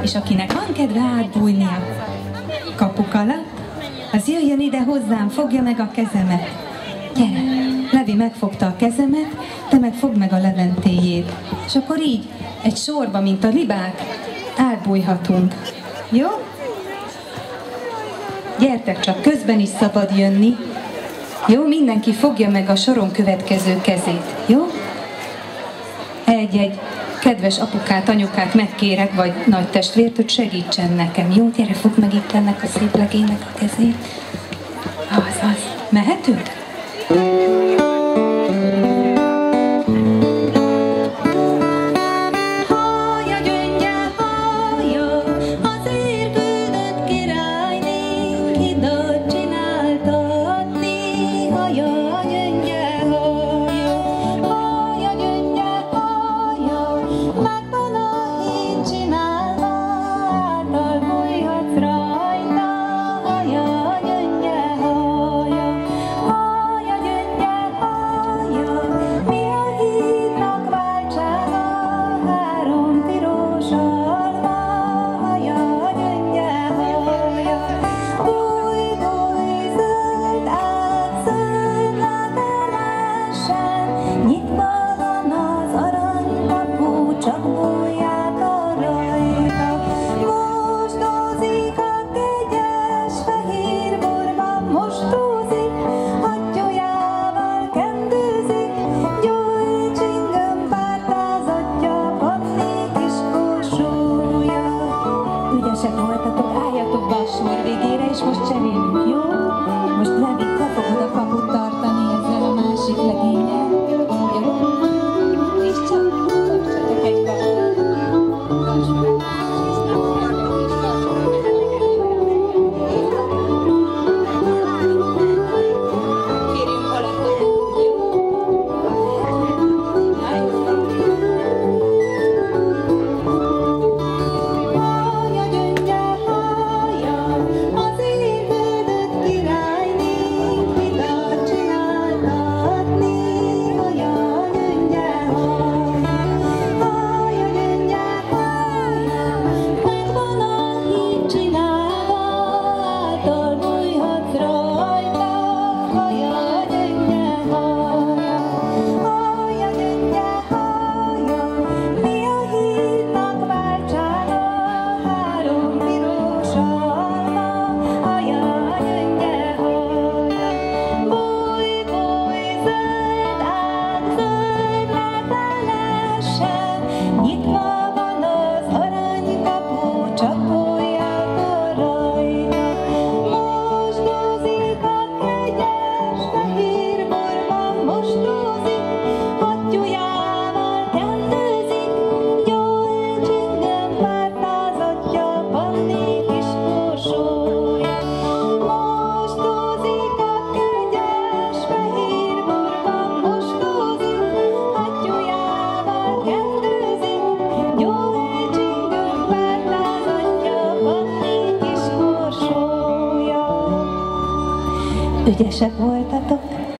és akinek van kedve átbújni a kapuk alatt, az jöjjön ide hozzám, fogja meg a kezemet. Gyere! Levi megfogta a kezemet, te meg fogd meg a Leventéjét. És akkor így, egy sorba, mint a libák, átbújhatunk. Jó? Gyertek csak, közben is szabad jönni. Jó? Mindenki fogja meg a soron következő kezét. Jó? Egy-egy kedves apukát, anyukát megkérek, vagy nagy testvért, hogy segítsen nekem. Jó? Gyere, fogd meg itt ennek a szép legénynek a kezét. Az. Mehetünk? Ügyesek voltak